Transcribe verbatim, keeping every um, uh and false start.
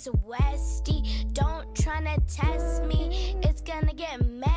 Westy. Don't tryna test me, it's gonna get messy.